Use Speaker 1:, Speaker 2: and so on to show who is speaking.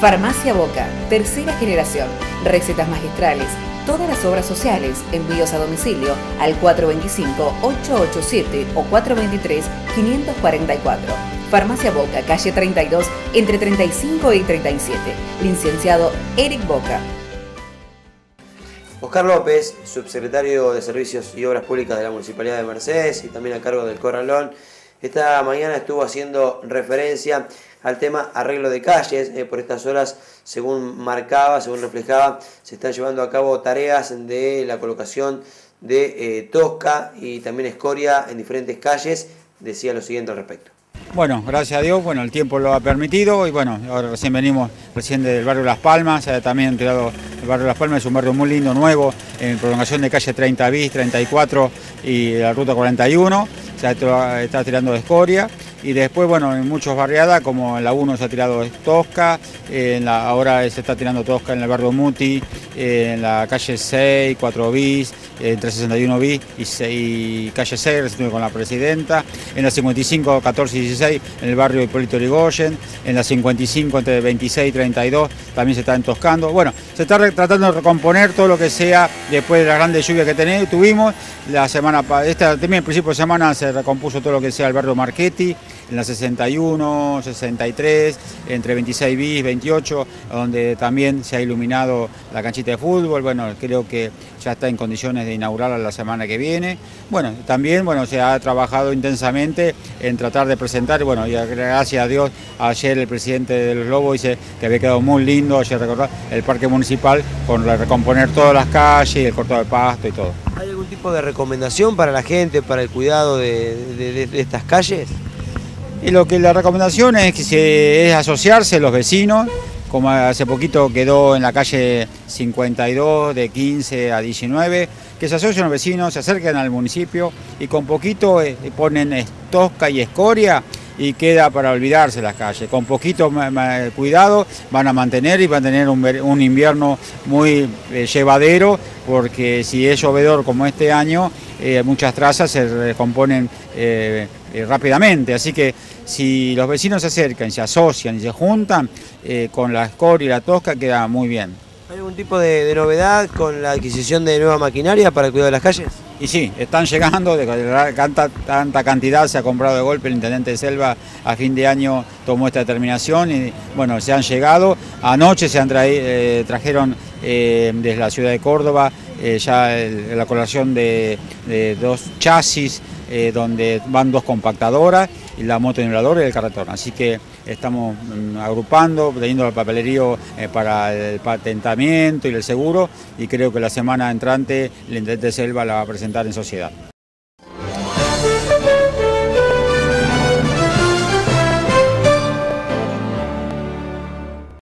Speaker 1: Farmacia Boca, tercera generación. Recetas magistrales, todas las obras sociales, envíos a domicilio al 425-887 o 423-544. Farmacia Boca, calle 32, entre 35 y 37. Licenciado Eric Boca.
Speaker 2: Oscar López, subsecretario de Servicios y Obras Públicas de la Municipalidad de Mercedes y también a cargo del Corralón, esta mañana estuvo haciendo referencia al tema arreglo de calles. Por estas horas, según marcaba, según reflejaba, se están llevando a cabo tareas de la colocación de tosca y también escoria en diferentes calles. Decía lo siguiente al respecto.
Speaker 3: Bueno, gracias a Dios, el tiempo lo ha permitido y ahora recién venimos del barrio Las Palmas, también tirado el barrio Las Palmas, es un barrio muy lindo, nuevo, en prolongación de calle 30 bis, 34 y la ruta 41, se está tirando de escoria. Y después, en muchas barriadas, como en la 1 se ha tirado tosca, ahora se está tirando tosca en el barrio Muti, en la calle 6, 4 bis, entre 61 bis y calle 6, con la Presidenta, en la 55, 14 y 16, en el barrio Hipólito Yrigoyen, en la 55, entre 26 y 32, también se está entoscando. Se está tratando de recomponer todo lo que sea después de las grandes lluvias que tuvimos. También el principio de semana se recompuso todo lo que sea el barrio Marchetti, en la 61, 63, entre 26 bis, 28, donde también se ha iluminado la canchita de fútbol. Creo que ya está en condiciones de inaugurarla la semana que viene. También se ha trabajado intensamente en tratar de presentar, y gracias a Dios, ayer el presidente de los Lobos dice que había quedado muy lindo, ayer recordar el parque municipal con recomponer todas las calles, el cortado de pasto y todo.
Speaker 2: ¿Hay algún tipo de recomendación para la gente, para el cuidado de estas calles?
Speaker 3: Y la recomendación es asociarse los vecinos, como hace poquito quedó en la calle 52 de 15 a 19, que se asocien los vecinos, se acerquen al municipio y con poquito ponen tosca y escoria y queda para olvidarse las calles. Con poquito cuidado van a mantener y van a tener un invierno muy llevadero, porque si es llovedor como este año, muchas trazas se recomponen rápidamente. Así que si los vecinos se acercan, se asocian y se juntan, con la escoria y la tosca queda muy bien.
Speaker 2: ¿Hay algún tipo de novedad con la adquisición de nueva maquinaria para el cuidado de las calles?
Speaker 3: Y sí, están llegando, tanta cantidad se ha comprado de golpe. El intendente de Selva a fin de año tomó esta determinación y se han llegado. Anoche se trajeron desde la ciudad de Córdoba ya la colación de 2 chasis, donde van 2 compactadoras, y la moto niveladora y el carretón. Así que estamos agrupando, teniendo el papelerío para el patentamiento y el seguro, y creo que la semana entrante el intendente de Selva la va a presentar en sociedad.